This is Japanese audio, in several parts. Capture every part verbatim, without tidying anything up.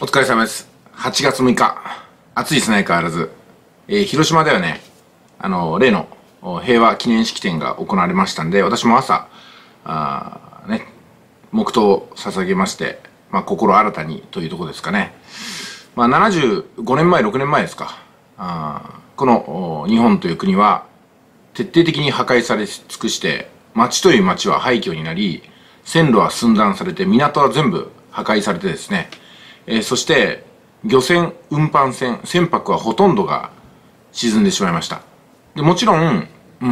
お疲れ様です。はちがつむいか、暑いですね、相変わらず。えー、広島ではね、あの、例の平和記念式典が行われましたんで、私も朝、あね、黙祷を捧げまして、まあ、心新たにというところですかね。まあ、ななじゅうごねんまえ、ろくねんまえですか。あこの日本という国は、徹底的に破壊され尽くして、町という町は廃墟になり、線路は寸断されて、港は全部破壊されてですね、えー、そして漁船、運搬船、船舶はほとんどが沈んでしまいました。でもちろん、うん、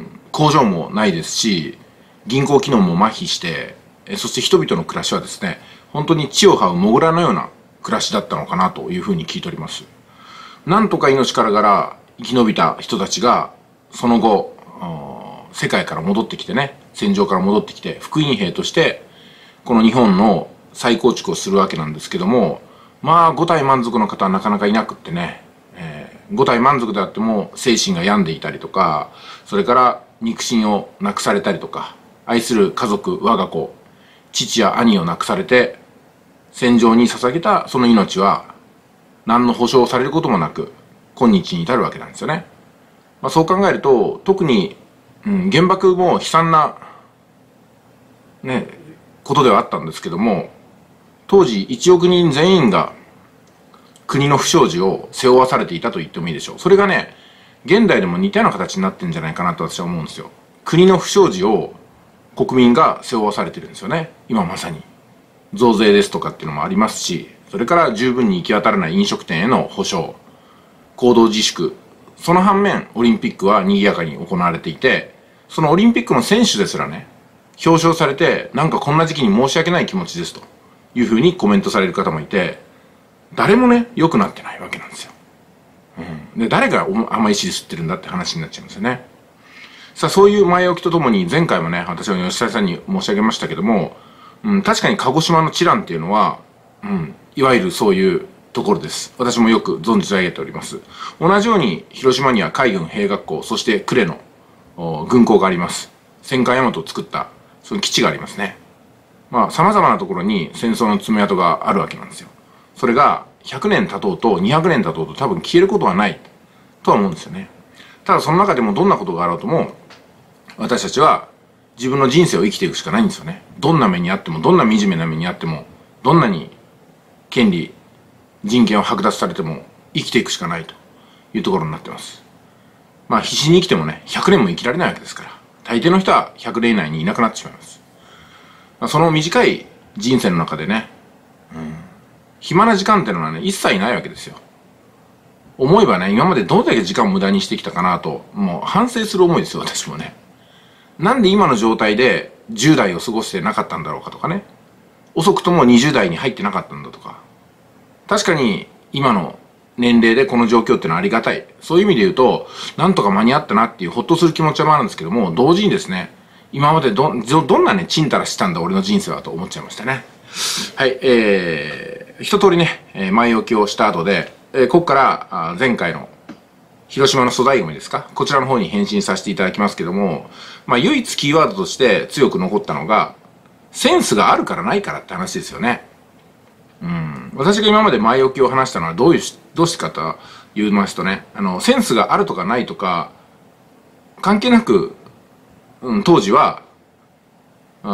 工場もないですし、銀行機能も麻痺して、えー、そして人々の暮らしはですね、本当に地を這うモグラのような暮らしだったのかなというふうに聞いております。なんとか命からがら生き延びた人たちが、その後、世界から戻ってきてね、戦場から戻ってきて、復員兵として、この日本の再構築をするわけなんですけども、まあ五体満足の方はなかなかいなくってね、えー、五体満足であっても精神が病んでいたりとか、それから肉親をなくされたりとか、愛する家族、我が子、父や兄を亡くされて、戦場に捧げたその命は、何の保証をされることもなく、今日に至るわけなんですよね。まあ、そう考えると、特に、うん、原爆も悲惨な、ね、ことではあったんですけども、当時いちおくにん全員が国の不祥事を背負わされていたと言ってもいいでしょう。それがね、現代でも似たような形になってるんじゃないかなと私は思うんですよ。国の不祥事を国民が背負わされてるんですよね。今まさに。増税ですとかっていうのもありますし、それから十分に行き渡らない飲食店への保証、行動自粛。その反面、オリンピックは賑やかに行われていて、そのオリンピックの選手ですらね、表彰されて、なんかこんな時期に申し訳ない気持ちですというふうにコメントされる方もいて、誰もね、良くなってないわけなんですよ。うん、で、誰が甘い汁吸ってるんだって話になっちゃうんですよね。さあ、そういう前置きとともに、前回もね、私は吉田さんに申し上げましたけども、うん、確かに鹿児島の知覧っていうのは、うん、いわゆるそういうところです。私もよく存じ上げております。同じように、広島には海軍兵学校、そして呉の軍港があります。戦艦大和を作った、その基地がありますね。まあ、様々なところに戦争の爪痕があるわけなんですよ。それがひゃくねん経とうとにひゃくねん経とうと多分消えることはないとは思うんですよね。ただその中でもどんなことがあろうとも、私たちは自分の人生を生きていくしかないんですよね。どんな目にあっても、どんな惨めな目にあっても、どんなに権利、人権を剥奪されても生きていくしかないというところになってます。まあ必死に生きてもね、ひゃくねんも生きられないわけですから、大抵の人はひゃくねん以内にいなくなってしまいます。その短い人生の中でね、うん、暇な時間っていうのはね、一切ないわけですよ。思えばね、今までどれだけ時間を無駄にしてきたかなと、もう反省する思いですよ、私もね。なんで今の状態でじゅう代を過ごしてなかったんだろうかとかね。遅くともにじゅう代に入ってなかったんだとか。確かに今の年齢でこの状況っていうのはありがたい。そういう意味で言うと、なんとか間に合ったなっていうほっとする気持ちもあるんですけども、同時にですね、今までど、どんなね、ちんたらしたんだ俺の人生はと思っちゃいましたね。はい、えー、一通りね、前置きをした後で、えー、ここから前回の広島の粗大ゴミですか、こちらの方に返信させていただきますけども、まあ唯一キーワードとして強く残ったのが、センスがあるからないからって話ですよね。うん。私が今まで前置きを話したのはどういう、どうしてかと言いますとね、あの、センスがあるとかないとか、関係なく、うん、当時は、うん、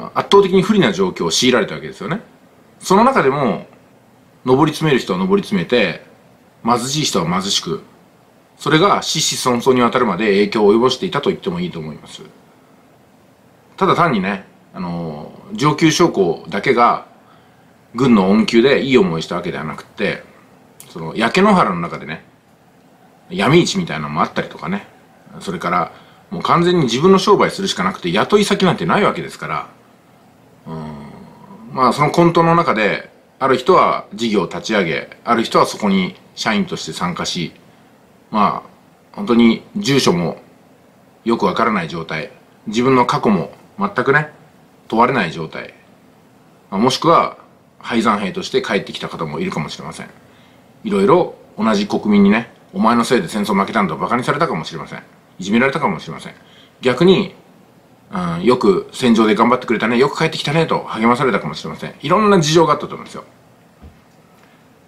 圧倒的に不利な状況を強いられたわけですよね。その中でも、上り詰める人は上り詰めて、貧しい人は貧しく、それが子々孫々にわたるまで影響を及ぼしていたと言ってもいいと思います。ただ単にね、あの、上級将校だけが、軍の恩給でいい思いしたわけではなくて、その、焼け野原の中でね、闇市みたいなのもあったりとかね、それから、もう完全に自分の商売するしかなくて雇い先なんてないわけですから、うん、まあその混沌の中で、ある人は事業を立ち上げ、ある人はそこに社員として参加し、まあ本当に住所もよくわからない状態、自分の過去も全くね、問われない状態、まあ、もしくは敗残兵として帰ってきた方もいるかもしれません。いろいろ同じ国民にね、お前のせいで戦争負けたんだと馬鹿にされたかもしれません。いじめられたかもしれません。逆に、うん、よく戦場で頑張ってくれたね、よく帰ってきたねと励まされたかもしれません。いろんな事情があったと思うんですよ。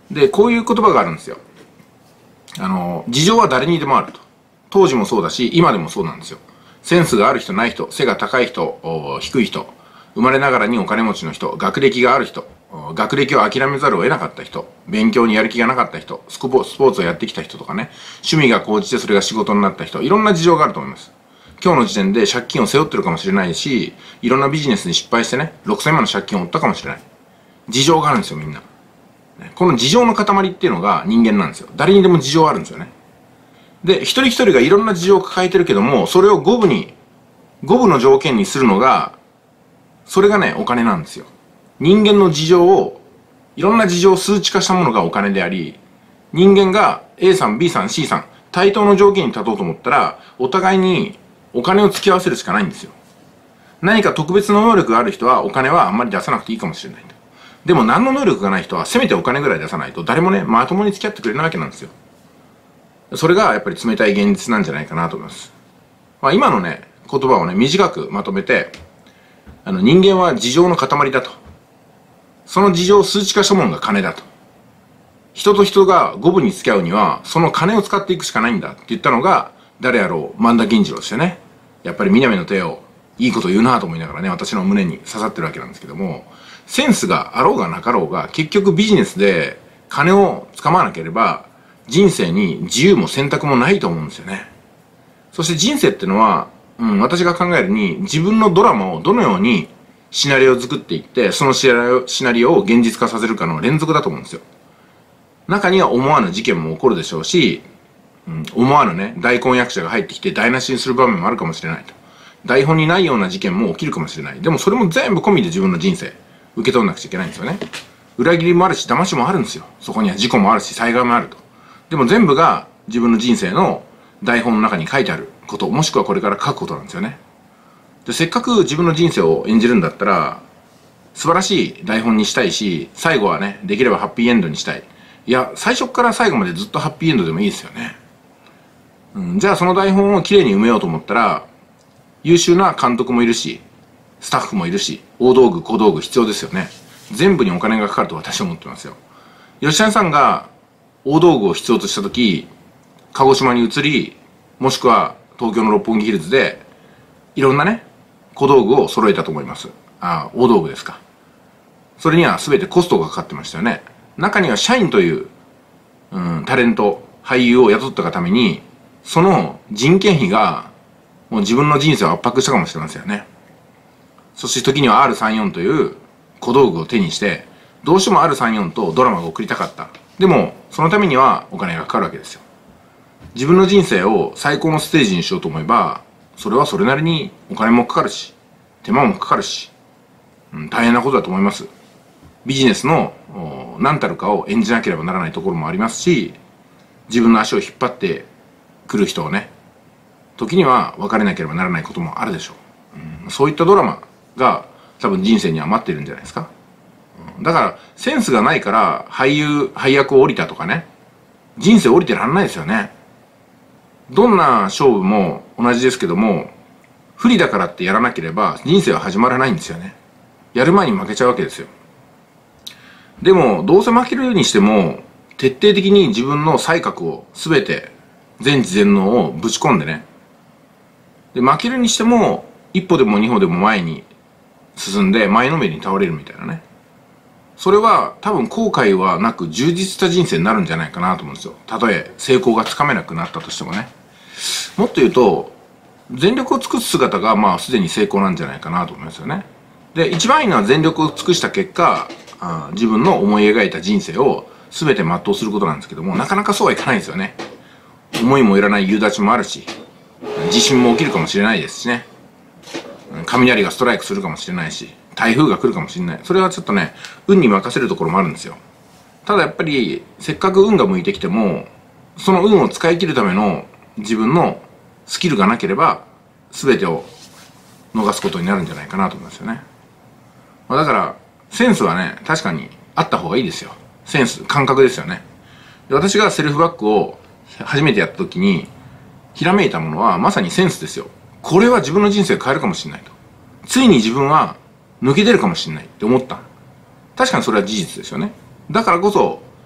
で、こういう言葉があるんですよ。あの、事情は誰にでもあると。当時もそうだし、今でもそうなんですよ。センスがある人ない人、背が高い人、低い人、生まれながらにお金持ちの人、学歴がある人、学歴を諦めざるを得なかった人、勉強にやる気がなかった人、スポーツをやってきた人とかね、趣味が高じてそれが仕事になった人、いろんな事情があると思います。今日の時点で借金を背負ってるかもしれないし、いろんなビジネスに失敗してね、ろくせんまんの借金を負ったかもしれない。事情があるんですよ、みんな。この事情の塊っていうのが人間なんですよ。誰にでも事情あるんですよね。で、一人一人がいろんな事情を抱えてるけども、それを五分に、五分の条件にするのが、それがね、お金なんですよ。人間の事情を、いろんな事情を数値化したものがお金であり、人間が A さん、B さん、C さん、対等の条件に立とうと思ったら、お互いにお金を付き合わせるしかないんですよ。何か特別な能力がある人はお金はあんまり出さなくていいかもしれない。でも何の能力がない人はせめてお金ぐらい出さないと誰もね、まともに付き合ってくれないわけなんですよ。それがやっぱり冷たい現実なんじゃないかなと思います。まあ、今のね、言葉をね、短くまとめて、あの人間は事情の塊だと。その事情を数値化したものが金だと。人と人が五分に付き合うには、その金を使っていくしかないんだって言ったのが、誰やろう、萬田銀次郎でしたね。やっぱり南の帝王、いいこと言うなと思いながらね、私の胸に刺さってるわけなんですけども、センスがあろうがなかろうが、結局ビジネスで金をつかまなければ、人生に自由も選択もないと思うんですよね。そして人生ってのは、うん、私が考えるに、自分のドラマをどのようにシナリオを作っていって、そのシナリオ、シナリオを現実化させるかの連続だと思うんですよ。中には思わぬ事件も起こるでしょうし、うん、思わぬね、大根役者が入ってきて台無しにする場面もあるかもしれないと。台本にないような事件も起きるかもしれない。でもそれも全部込みで自分の人生、受け取らなくちゃいけないんですよね。裏切りもあるし、騙しもあるんですよ。そこには事故もあるし、災害もあると。でも全部が自分の人生の台本の中に書いてあること、もしくはこれから書くことなんですよね。で、せっかく自分の人生を演じるんだったら、素晴らしい台本にしたいし、最後はね、できればハッピーエンドにしたい。いや、最初から最後までずっとハッピーエンドでもいいですよね。うん、じゃあその台本をきれいに埋めようと思ったら、優秀な監督もいるし、スタッフもいるし、大道具、小道具必要ですよね。全部にお金がかかると私は思ってますよ。吉谷さんが大道具を必要としたとき、鹿児島に移り、もしくは東京の六本木ヒルズで、いろんなね、小道具を揃えたと思います。ああ、大道具ですか。それには全てコストがかかってましたよね。中には社員という、うん、タレント、俳優を雇ったがために、その人件費が、もう自分の人生を圧迫したかもしれませんよね。そして時には アールさんじゅうよん という小道具を手にして、どうしても アールさんじゅうよん とドラマが送りたかった。でも、そのためにはお金がかかるわけですよ。自分の人生を最高のステージにしようと思えば、それはそれなりにお金もかかるし、手間もかかるし、うん、大変なことだと思います。ビジネスの何たるかを演じなければならないところもありますし、自分の足を引っ張ってくる人をね、時には別れなければならないこともあるでしょう。うん、そういったドラマが多分人生には待っているんじゃないですか。うん、だからセンスがないから俳優、配役を降りたとかね、人生降りてらんないですよね。どんな勝負も同じですけども、不利だからってやらなければ人生は始まらないんですよね。やる前に負けちゃうわけですよ。でもどうせ負けるにしても徹底的に自分の才覚を全て全知全能をぶち込んでね、で負けるにしても一歩でも二歩でも前に進んで前のめりに倒れるみたいなね、それは多分後悔はなく充実した人生になるんじゃないかなと思うんですよ。たとえ成功がつかめなくなったとしてもね。もっと言うと全力を尽くす姿がまあすでに成功なんじゃないかなと思いますよね。で、一番いいのは全力を尽くした結果、あ自分の思い描いた人生を全て全うすることなんですけども、なかなかそうはいかないんですよね。思いもよらない夕立もあるし、地震も起きるかもしれないですしね、雷がストライクするかもしれないし、台風が来るかもしれない。それはちょっとね、運に任せるところもあるんですよ。ただやっぱりせっかく運が向いてきても、その運を使い切るための自分のスキルがなければ全てを逃すことになるんじゃないかなと思いますよね。まあ、だからセンスはね、確かにあった方がいいですよ。センス、感覚ですよね。で、私がセルフバックを初めてやった時にひらめいたものはまさにセンスですよ。これは自分の人生を変えるかもしれないと。ついに自分は抜け出るかもしれないって思った。確かにそれは事実ですよね。だからこそ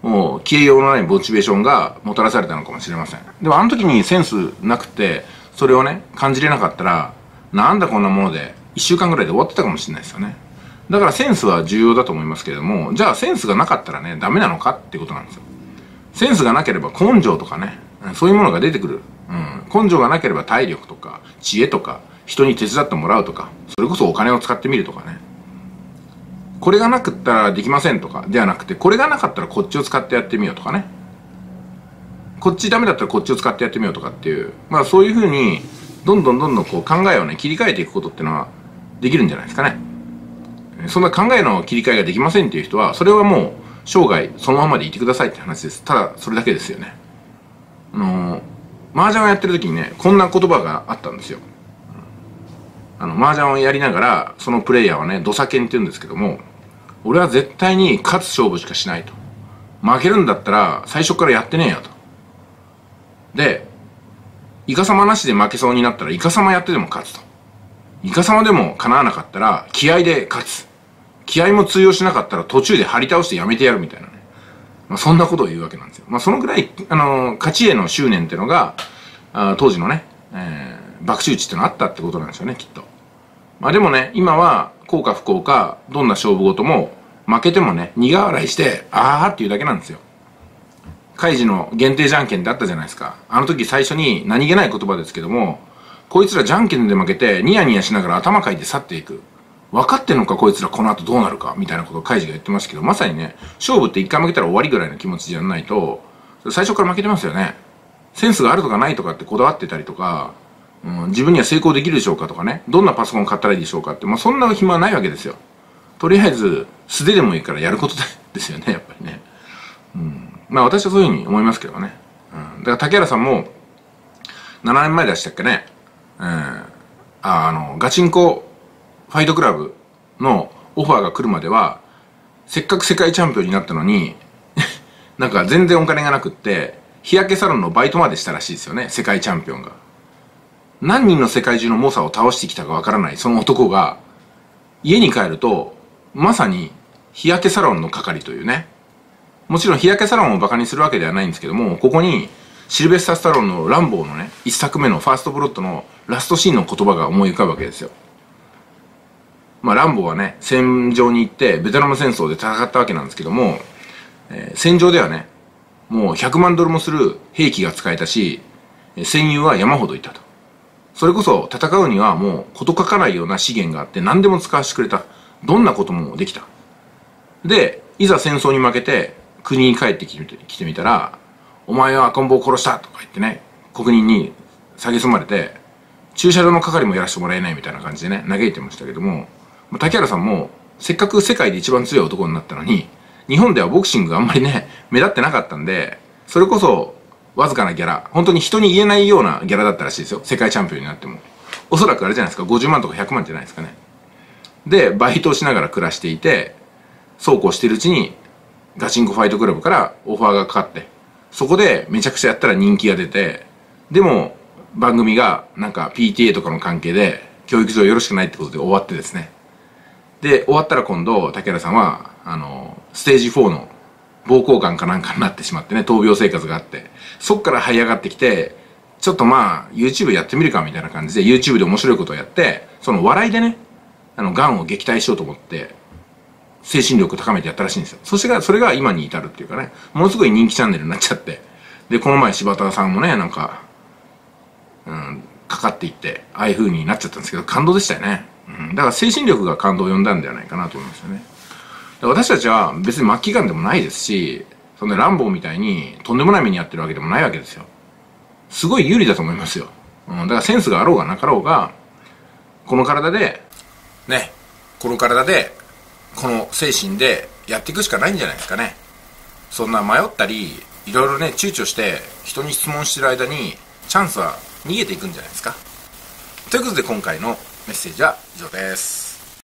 もう消えようのないモチベーションがもたらされたのかもしれません。でもあの時にセンスなくて、それをね、感じれなかったら、なんだこんなもので、いっしゅうかんぐらいで終わってたかもしれないですよね。だからセンスは重要だと思いますけれども、じゃあセンスがなかったらね、ダメなのかっていうことなんですよ。センスがなければ根性とかね、そういうものが出てくる。うん。根性がなければ体力とか、知恵とか、人に手伝ってもらうとか、それこそお金を使ってみるとかね。これがなくったらできませんとかではなくて、これがなかったらこっちを使ってやってみようとかね。こっちダメだったらこっちを使ってやってみようとかっていう、まあそういうふうにどんどんどんどんこう考えをね切り替えていくことっていうのはできるんじゃないですかね。そんな考えの切り替えができませんっていう人は、それはもう生涯そのままでいてくださいって話です。ただそれだけですよね。あのー、麻雀をやってる時にね、こんな言葉があったんですよ。あの麻雀をやりながら、そのプレイヤーはね、土佐犬って言うんですけども、俺は絶対に勝つ勝負しかしないと。負けるんだったら最初からやってねえよと。で、イカサマなしで負けそうになったらイカサマやってでも勝つと。イカサマでも叶わなかったら気合で勝つ。気合も通用しなかったら途中で張り倒してやめてやるみたいなね。まあ、そんなことを言うわけなんですよ。まあそのぐらい、あのー、勝ちへの執念っていうのが、あ当時のね、えー、博打打ちっていうのがあったってことなんですよね、きっと。まあでもね、今は、幸か不幸か、どんな勝負事も、負けてもね、苦笑いして、あーっていうだけなんですよ。カイジの限定じゃんけんってあったじゃないですか。あの時最初に何気ない言葉ですけども、こいつらじゃんけんで負けて、ニヤニヤしながら頭かいて去っていく。分かってんのかこいつらこの後どうなるかみたいなことをカイジが言ってますけど、まさにね、勝負って一回負けたら終わりぐらいの気持ちじゃないと、最初から負けてますよね。センスがあるとかないとかってこだわってたりとか、うん、自分には成功できるでしょうかとかね、どんなパソコン買ったらいいでしょうかって、まあ、そんな暇はないわけですよ。とりあえず素手でもいいからやることですよね、やっぱりね。うん、まあ私はそういうふうに思いますけどね。うん、だから竹原さんもななねんまえでしたっけね、うん、ああのガチンコファイトクラブのオファーが来るまでは、せっかく世界チャンピオンになったのになんか全然お金がなくって日焼けサロンのバイトまでしたらしいですよね、世界チャンピオンが。何人の世界中の猛者を倒してきたかわからないその男が、家に帰るとまさに日焼けサロンの係というね。もちろん日焼けサロンをバカにするわけではないんですけども、ここにシルベスター・スタローンのランボーのねいっさくめのファーストブロッドのラストシーンの言葉が思い浮かぶわけですよ。まあランボーはね、戦場に行ってベトナム戦争で戦ったわけなんですけども、えー、戦場ではね、もうひゃくまんドルもする兵器が使えたし、戦友は山ほどいたと。それこそ戦うにはもう事欠かないような資源があって何でも使わせてくれた。どんなこともできた。で、いざ戦争に負けて国に帰ってきてきてみたら、お前は赤ん坊を殺したとか言ってね、国民に蔑まれて、駐車場の係もやらせてもらえないみたいな感じでね、嘆いてましたけども、竹原さんもせっかく世界で一番強い男になったのに、日本ではボクシングがあんまりね、目立ってなかったんで、それこそわずかなギャラ、本当に人に言えないようなギャラだったらしいですよ、世界チャンピオンになっても。おそらくあれじゃないですか、ごじゅうまんとかひゃくまんじゃないですかね。で、バイトをしながら暮らしていて、そうこうしてるうちにガチンコファイトクラブからオファーがかかって、そこでめちゃくちゃやったら人気が出て、でも番組がなんか ピーティーエー とかの関係で教育上よろしくないってことで終わってですね。で、終わったら今度竹原さんはあのステージフォーの膀胱がんかなんかになってしまってね、闘病生活があって、そっから這い上がってきて、ちょっとまあ YouTube やってみるかみたいな感じで YouTube で面白いことをやって、その笑いでね、あの、癌を撃退しようと思って、精神力高めてやったらしいんですよ。そしてが、それが今に至るっていうかね、ものすごい人気チャンネルになっちゃって、で、この前柴田さんもね、なんか、うん、かかっていって、ああいう風になっちゃったんですけど、感動でしたよね。うん、だから精神力が感動を呼んだんではないかなと思いますよね。私たちは別に末期癌でもないですし、そんなランボーみたいにとんでもない目に遭ってるわけでもないわけですよ。すごい有利だと思いますよ。うん、だからセンスがあろうがなかろうが、この体で、ね、この体で、この精神でやっていくしかないんじゃないですかね。そんな迷ったり、いろいろね、躊躇して人に質問してる間に、チャンスは逃げていくんじゃないですか。ということで今回のメッセージは以上です。